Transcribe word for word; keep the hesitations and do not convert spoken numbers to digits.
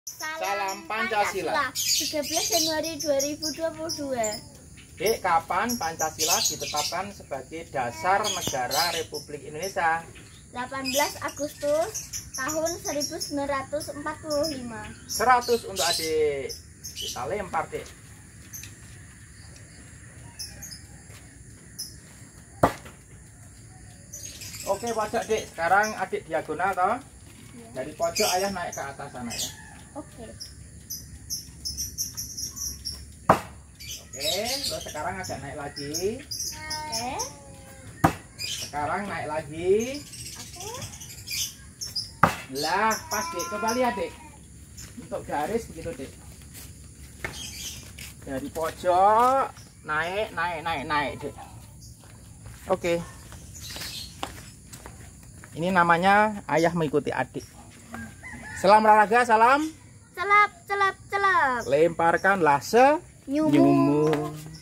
Salam Pancasila. tiga belas Januari dua ribu dua puluh dua. Dek, kapan Pancasila ditetapkan sebagai dasar negara Republik Indonesia? delapan belas Agustus tahun seribu sembilan ratus empat puluh lima. seratus untuk adik. Kita lempar, Dek. Oke, pojok, Dek. Sekarang adik diagonal toh? Ya. Dari pojok ayah naik ke atas sana ya. Oke. Oke, terus sekarang agak naik lagi. Oke. Sekarang naik lagi. Oke. Lah, pas, Dek. Coba lihat, Dek. Untuk garis begitu, Dek. Dari pojok naik, naik, naik, naik, Dek. Oke. Ini namanya ayah mengikuti adik. Salam olahraga, salam. Celap, celap, celap. Lemparkanlah senyummu.